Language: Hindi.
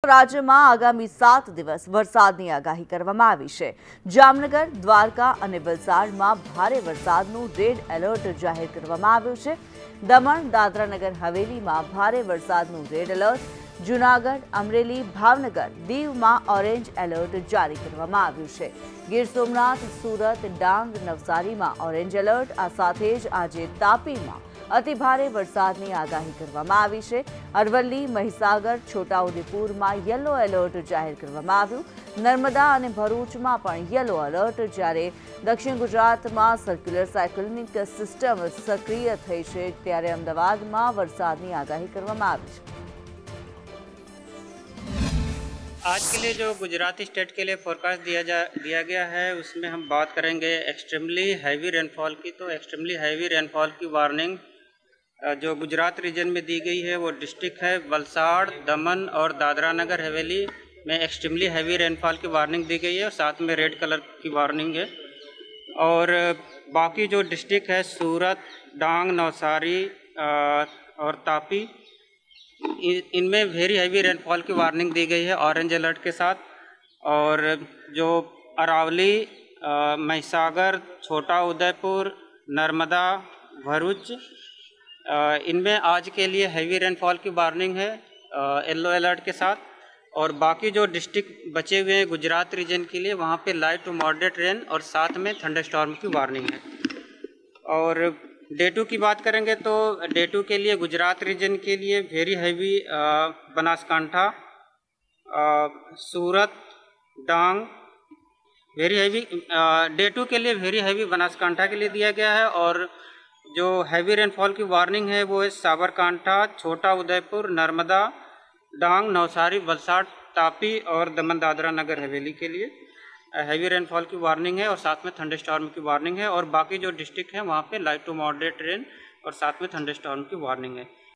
રાજ્યમાં આગામી 7 દિવસ વરસાદની આગાહી કરવામાં આવી છે। જામનગર, દ્વારકા અને વલસાડમાં ભારે વરસાદનું રેડ એલર્ટ જાહેર કરવામાં આવ્યું છે। દમણ, દાદરાનગર હવેલીમાં ભારે વરસાદનું રેડ એલર્ટ, જૂનાગઢ, અમરેલી, ભાવનગર, દીવમાં ઓરેન્જ એલર્ટ જારી કરવામાં આવ્યું છે। ગીર સોમનાથ, સુરત, ડાંગ, નવસારીમાં ઓરેન્જ એલર્ટ। આ સાથે જ આજે તાપીમાં અતિ ભારે વરસાદની આગાહી કરવામાં આવી છે। અરવલ્લી, મહીસાગર, છોટાઉદેપુરમાં યલો એલર્ટ જાહેર કરવામાં આવ્યું। નર્મદા અને ભરૂચમાં પણ યલો એલર્ટ, જ્યારે દક્ષિણ ગુજરાતમાં સર્ક્યુલર સાયક્લોનિક સિસ્ટમ સક્રિય થઈ છે, ત્યારે અમદાવાદમાં વરસાદની આગાહી કરવામાં આવી છે। आज के लिए जो गुजराती स्टेट के लिए फोरकास्ट दिया गया है, उसमें हम बात करेंगे एक्सट्रीमली हैवी रेनफॉल की। तो एक्सट्रीमली हैवी रेनफॉल की वार्निंग जो गुजरात रीजन में दी गई है वो डिस्ट्रिक्ट है वलसाड़, दमन और दादरा नगर हवेली में एक्सट्रीमली हैवी रेनफॉल की वार्निंग दी गई है और साथ में रेड कलर की वार्निंग है। और बाकी जो डिस्ट्रिक्ट है सूरत, डांग, नवसारी और तापी, इनमें वेरी हैवी रेनफॉल की वार्निंग दी गई है ऑरेंज अलर्ट के साथ। और जो अरावली, महिसागर, छोटा उदयपुर, नर्मदा, भरूच, इनमें आज के लिए हैवी रेनफॉल की वार्निंग है येलो अलर्ट के साथ। और बाकी जो डिस्ट्रिक्ट बचे हुए हैं गुजरात रीजन के लिए, वहाँ पे लाइट टू मॉडरेट रेन और साथ में थंडरस्टॉर्म की वार्निंग है। और डे 2 की बात करेंगे तो डे 2 के लिए गुजरात रीजन के लिए very heavy Banaskantha, Surat, Dang, very heavy day 2 के लिए वेरी हैवी बनासकांठा के लिए दिया गया है। और जो हैवी रेनफॉल की वार्निंग है वो है साबरकांठा, छोटा उदयपुर, नर्मदा, डांग, नवसारी, वलसाड़, तापी और दमन दादरा नगर हवेली के लिए हैवी रेनफॉल की वार्निंग है और साथ में थंडरस्टॉर्म की वार्निंग है। और बाकी जो डिस्ट्रिक्ट है वहाँ पे लाइट टू मॉडरेट रेन और साथ में थंडरस्टॉर्म की वार्निंग है।